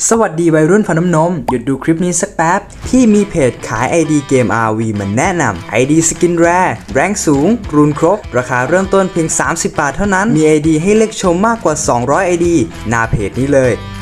สวัสดีวัยรุ่นฟันน้ำนมหยุดดูคลิปนี้สักแป๊บพี่มีเพจขาย ID เกม RV มาแนะนำ ID สกินแรร์แรงสูงรูนครบราคาเริ่มต้นเพียง30 บาทเท่านั้นมี ID ให้เลือกชมมากกว่า200 ID หน้าเพจนี้เลย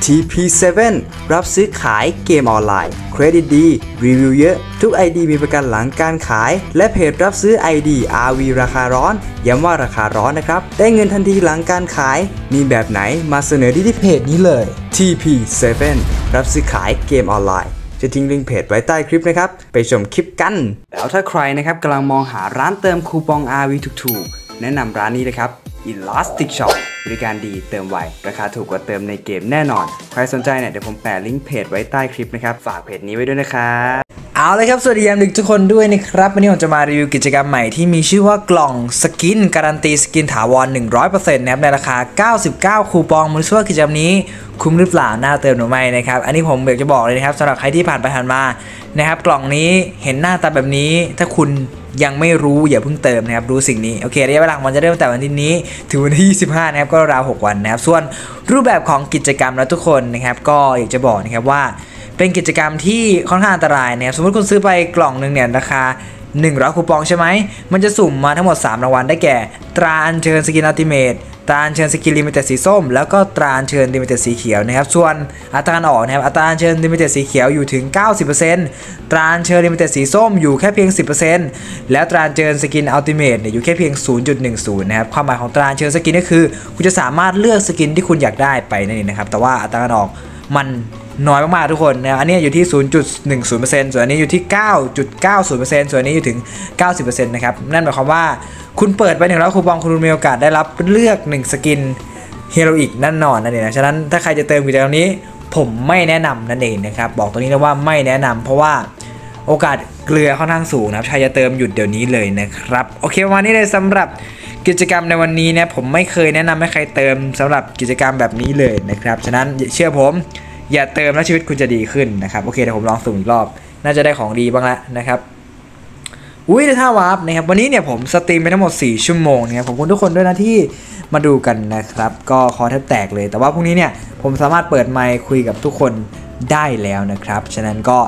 TP7 รับซื้อขายเกมออนไลน์เครดิตดีรีวิวเยอะทุก ID มีประกันหลังการขายและเพจรับซื้อ ID RV ราคาร้อนย้ำว่าราคาร้อนนะครับได้เงินทันทีหลังการขายมีแบบไหนมาเสนอที่เพจนี้เลย TP7 รับซื้อขายเกมออนไลน์จะทิ้งลิงก์เพจไว้ใต้คลิปนะครับไปชมคลิปกันแล้วถ้าใครนะครับกำลังมองหาร้านเติมคูปอง RV ถูกๆแนะนำร้านนี้เลยครับ Elastic Shop บริการดีเติมไวราคาถูกกว่าเติมในเกมแน่นอนใครสนใจเนี่ยเดี๋ยวผมแปะลิงก์เพจไว้ใต้คลิปนะครับฝากเพจนี้ไว้ด้วยนะครับเอาเลยครับสวัสดียามดึกทุกคนด้วยนะครับวันนี้ผมจะมารีวิวกิจกรรมใหม่ที่มีชื่อว่ากล่องสกินการันตีสกินถาวร 100% นะครับในราคา99คูปองมันชื่อว่ากิจกรรมนี้คุ้มหรือเปล่าน่าเติมหรือไม่นะครับอันนี้ผมอยากจะบอกเลยนะครับสำหรับใครที่ผ่านไปผ่านมานะครับกล่องนี้เห็นหน้าตาแบบนี้ถ้าคุณยังไม่รู้อย่าเพิ่งเติมนะครับรู้สิ่งนี้โอเคระยะเวลามันจะเริ่มแต่วันนี้ถึงวันที่25นะครับก็ราว6วันนะครับส่วนรูปแบบของกิจกรรมแล้วทุกคนนะครับก็อยากจะบอกนะครับว่าเป็นกิจกรรมที่ค่อนข้างอันตรายนะครับสมมติคุณซื้อไปกล่องนึงเนี่ยราคา100คูปองใช่ไหมมันจะสุ่มมาทั้งหมด3รางวัลได้แก่ตราอัญเชิญสกินอัลติเมทตราอัญเชิญสกินลิมิเต็ดสีส้มแล้วก็ตราอัญเชิญลิมิเต็ดสีเขียวนะครับส่วนอัตราการออกนะครับอัตราอัญเชิญลิมิเต็ดสีเขียวอยู่ถึง 90% ตราอัญเชิญลิมิเต็ดสีส้มอยู่แค่เพียง 10% แล้วตราอัญเชิญสกินอัลติเมทเนี่ยอยู่แค่เพียง 0.10 นะครับความหมายของตราอัญเชิญสกินก็คือคุณจะสามารถเลือกสกินที่คุณอยากได้ไปนั่นเองนะครับแต่ว่าอัตราการออกมันน้อยมากๆทุกคนนะอันนี้อยู่ที่ 0.10% ส่วนอันนี้อยู่ที่ 9.90% ส่วนอันนี้อยู่ถึง 90% นะครับนั่นหมายความว่าคุณเปิดไป100คูปองคุณมีโอกาสได้รับเลือก1สกินเฮโรอีกนั่นนอนนั่นเองนะฉะนั้นถ้าใครจะเติมกิจกรรมนี้ผมไม่แนะนำนั่นเองนะครับบอกตรงนี้นะว่าไม่แนะนำเพราะว่าโอกาสเกลือค่อนข้างสูงนะครับใครจะเติมหยุดเดี๋ยวนี้เลยนะครับโอเควันนี้เลยสำหรับกิจกรรมในวันนี้นะผมไม่เคยแนะนำให้ใครเติมสำหรับกิจกรรมแบบนี้เลยนะครับฉะนั้นเชื่อผมอย่าเติมแล้วชีวิตคุณจะดีขึ้นนะครับโอเคเดี๋ยวผมลองสุ่มอีกรอบน่าจะได้ของดีบ้างแล้วนะครับอุ้ยท่าวาร์ปนะครับวันนี้เนี่ยผมสตรีมไปทั้งหมด4ชั่วโมงนะครับขอบคุณทุกคนด้วยนะที่มาดูกันนะครับก็คอแทบแตกเลยแต่ว่าพรุ่งนี้เนี่ยผมสามารถเปิดไมค์คุยกับทุกคนได้แล้วนะครับฉะนั้นก็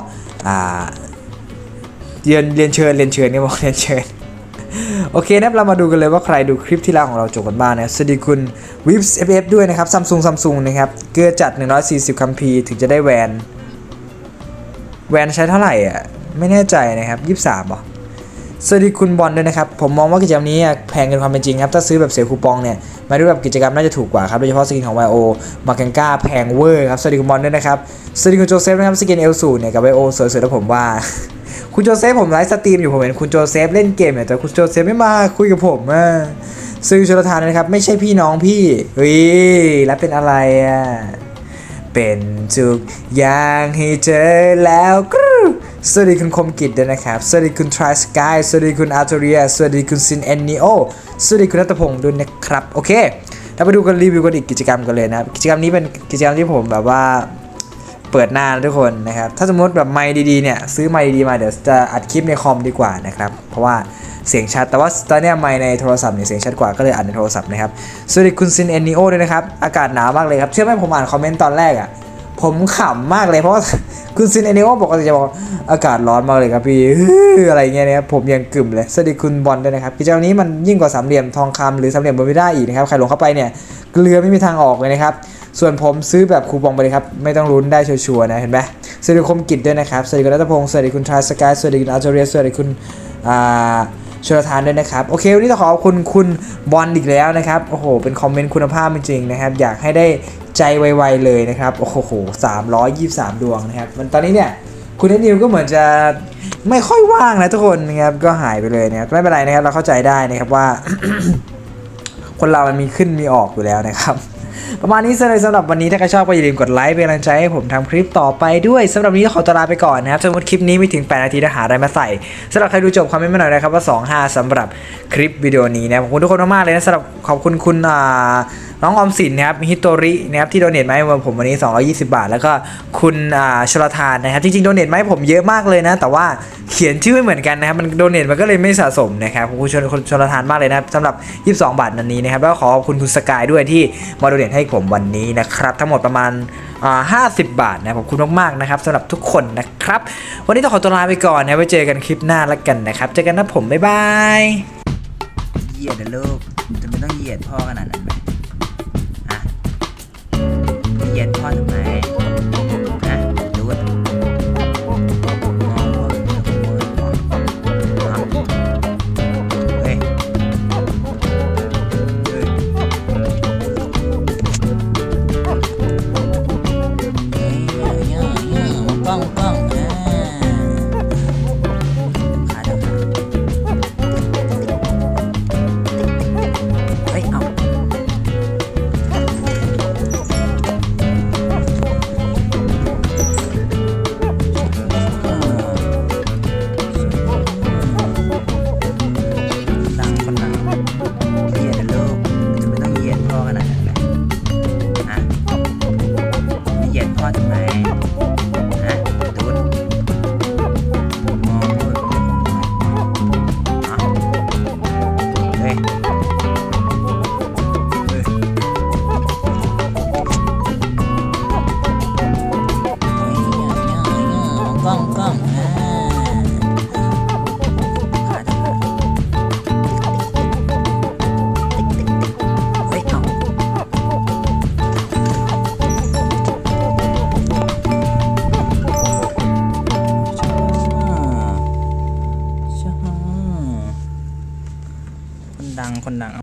เรียนเชิญเนี่ยบอกเรียนเชิญโอเคนะครับเรามาดูกันเลยว่าใครดูคลิปที่แล้วของเราจบกันบ้างนะสวัสดีคุณวิฟส์ FF ด้วยนะครับซัมซุงนะครับเกลือจัด140คัมภีร์ถึงจะได้แวนใช้เท่าไหร่อ่ะไม่แน่ใจนะครับ23ป่ะสวัสดีคุณบอลด้วยนะครับผมมองว่ากิจกรรมนี้แพงเกินความเป็นจริงครับถ้าซื้อแบบเสียคูปองเนี่ยมาดูแบบกิจกรรมน่าจะถูกกว่าครับโดยเฉพาะสกินของ YO มาเกนก้าแพงเวอร์ครับสวัสดีคุณบอลด้วยนะครับสวัสดีคุณโจเซฟนะครับสกินเอลสูเนี่ยกับ YO สวยๆแล้วผมว่าคุณโจเซฟผมไลฟ์สตรีมอยู่ผมเห็นคุณโจเซฟเล่นเกมเนี่ยแต่คุณโจเซฟไม่มาคุยกับผมซื้อชลทานนะครับไม่ใช่พี่น้องพี่เฮ้ยแล้วเป็นอะไรอ่ะเป็นทุกอย่างให้เจอแล้วสวัสดีคุณคมกิจด้วยนะครับสวัสดีคุณทรายสกายสวัสดีคุณอาร์เทเรียสวัสดีคุณซินแอนนิโอสวัสดีคุณนัทพงศ์ด้วยนะครับโอเคเราไปดูกันรีวิวกันอีกกิจกรรมกันเลยนะครับกิจกรรมนี้เป็นกิจกรรมที่ผมแบบว่าเปิดหน้าทุกคนนะครับถ้าสมมติแบบไมค์ดีๆเนี่ยซื้อไมค์ดีๆมาเดี๋ยวจะอัดคลิปในคอมดีกว่านะครับเพราะว่าเสียงชัดแต่ว่าตอนนี้ไมค์ในโทรศัพท์เนี่ยเสียงชัดกว่าก็เลยอัดในโทรศัพท์นะครับสวัสดีคุณซินแอนนิโอด้วยนะครับอากาศหนาวมากเลยครับเชื่อไหมผมอ่านคอมเมนต์ตอนแรกอ่ะผมขำมากเลยเพราะว่าคุณซินแอนนิโอปกติจะบอกอากาศร้อนมากเลยครับพี่อะไรเงี้ยนะครับผมยังกึ่มเลยสวัสดีคุณบอลด้วยนะครับกิจกรรมนี้มันยิ่งกว่าสามเหลี่ยมทองคำหรือสามเหลี่ยมบอร์มิวดาอีกนะครับใครลงเข้าไปเนี่ยเกลือไม่มีทางออกเลยนะครับส่วนผมซื้อแบบคูปองไปเลยครับไม่ต้องลุ้นได้ชัวร์ๆนะเห็นไหมสวัสดีคมกิจด้วยนะครับสวัสดีคุณรัตพงศ์สวัสดีคุณทรายสกายสวัสดีคุณอาร์เจเรียสวัสดีคุณชลทานด้วยนะครับโอเควันนี้ต้องขอบคุณคุณบอลอีกแล้วนะครับโอ้โหเป็นคอมเมนต์คุณภาพจริงๆนะครับอยากให้ได้ใจไวๆเลยนะครับโอ้โห323ดวงนะครับมันตอนนี้เนี่ยคุณนิวก็เหมือนจะไม่ค่อยว่างนะทุกคนนะครับก็หายไปเลยนะครับไม่เป็นไรนะครับเราเข้าใจได้นะครับว่า คนเรามันมีขึ้นมีออกอยู่แล้วนะครับประมาณนี้เลยสำหรับวันนี้ถ้าใครชอบก็อย่าลืมกดไลค์เป็นกำลังใจให้ผมทำคลิปต่อไปด้วยสำหรับวันนี้ขอตัวลาไปก่อนนะครับสมมติคลิปนี้ไม่ถึง8นาทีจะหาอะไรมาใส่สำหรับใครดูจบคอมเมนต์มาหน่อยนะครับว่า25สำหรับคลิปวิดีโอนี้นะขอบคุณทุกคนมากๆเลยนะสำหรับขอบคุณคุณน้องออมสินนะครับฮิโตรินะครับที่โดเนทมาให้ผมวันนี้220 บาทแล้วก็คุณชลทานนะครับจริงๆโดเนทมาให้ผมเยอะมากเลยนะแต่ว่าเขียนชื่อไม่เหมือนกันนะครับมันโดเนทมันก็เลยไม่สะสมนะครับคุณชลทานมากเลยนะครับสำหรับ22 บาทนั้นนี้นะครับแล้วก็ขอบคุณคุณสกายด้วยที่มาโดเนทให้ผมวันนี้นะครับทั้งหมดประมาณ50 บาทนะขอบคุณมากๆนะครับสำหรับทุกคนนะครับวันนี้ต้องขอตัวลาไปก่อนนะไว้เจอกันคลิปหน้าแล้วกันนะครับเจอกันนะผมบ๊ายบายเหยียดนะลูกจะไม่ต้องเหยียดพ่อขนาดนั้นไหมอ่ะเหยียดพ่อทำไมนะดูดมองพ่อเฮ้ยกล้องขาเดียวกันเฮ้ยเอาดังคนดังเหยียดนะลูกจะไม่ต้องเหยียดพ่อขนาดนั้นเลยอ่ะไม่เหยียดพ่อทำไมดูดมองดูดเฮ้ยกล้องขาดเฮ้ยเอาคนดัง